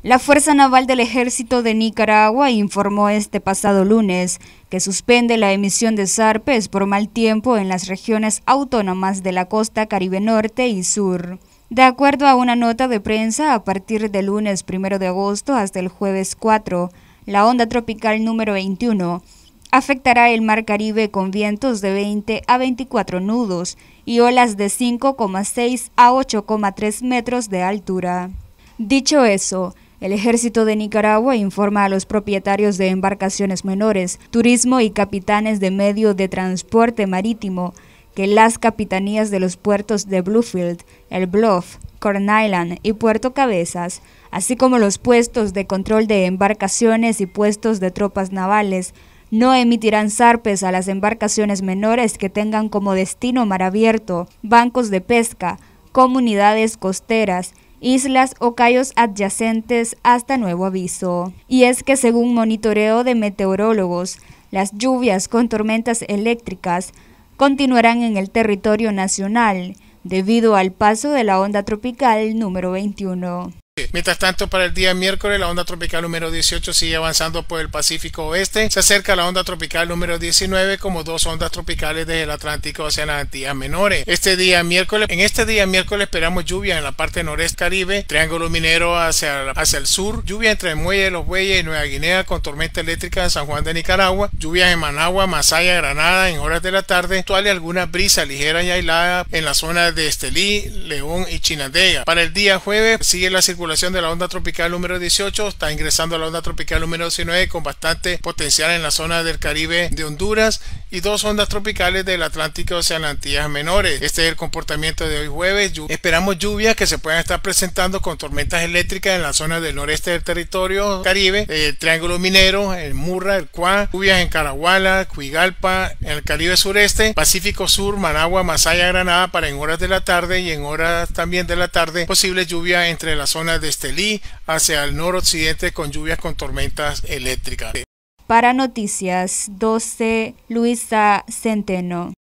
La Fuerza Naval del Ejército de Nicaragua informó este pasado lunes que suspende la emisión de zarpes por mal tiempo en las regiones autónomas de la costa Caribe Norte y Sur. De acuerdo a una nota de prensa, a partir del lunes 1 de agosto hasta el jueves 4, la onda tropical número 21 afectará el Mar Caribe con vientos de 20 a 24 nudos y olas de 5,6 a 8,3 metros de altura. Dicho eso, el Ejército de Nicaragua informa a los propietarios de embarcaciones menores, turismo y capitanes de medio de transporte marítimo que las capitanías de los puertos de Bluefield, El Bluff, Corn Island y Puerto Cabezas, así como los puestos de control de embarcaciones y puestos de tropas navales, no emitirán zarpes a las embarcaciones menores que tengan como destino mar abierto, bancos de pesca, comunidades costeras, islas o cayos adyacentes hasta nuevo aviso. Y es que según monitoreo de meteorólogos, las lluvias con tormentas eléctricas continuarán en el territorio nacional debido al paso de la onda tropical número 21. Mientras tanto, para el día miércoles, la onda tropical número 18 sigue avanzando por el Pacífico Oeste. Se acerca a la onda tropical número 19 como dos ondas tropicales desde el Atlántico hacia las Antillas Menores. En este día miércoles esperamos lluvia en la parte noreste Caribe, Triángulo Minero hacia el sur, lluvia entre el Muelle de los Bueyes y Nueva Guinea con tormenta eléctrica en San Juan de Nicaragua, lluvias en Managua, Masaya, Granada en horas de la tarde, actual y alguna brisa ligera y aislada en la zona de Estelí, León y Chinandega. Para el día jueves sigue la circulación de la onda tropical número 18, está ingresando a la onda tropical número 19 con bastante potencial en la zona del Caribe de Honduras y dos ondas tropicales del Atlántico hacia las Antillas Menores. Este es el comportamiento de hoy jueves. Esperamos lluvias que se puedan estar presentando con tormentas eléctricas en la zona del noreste del territorio Caribe, el Triángulo Minero, el Murra, el Cuá, lluvias en Caraguala, Cuigalpa, en el Caribe sureste, Pacífico Sur, Managua, Masaya, Granada para en horas de la tarde y en horas también de la tarde posible lluvia entre la zona de Estelí hacia el noroccidente con lluvias con tormentas eléctricas. Para Noticias 12, Luisa Centeno.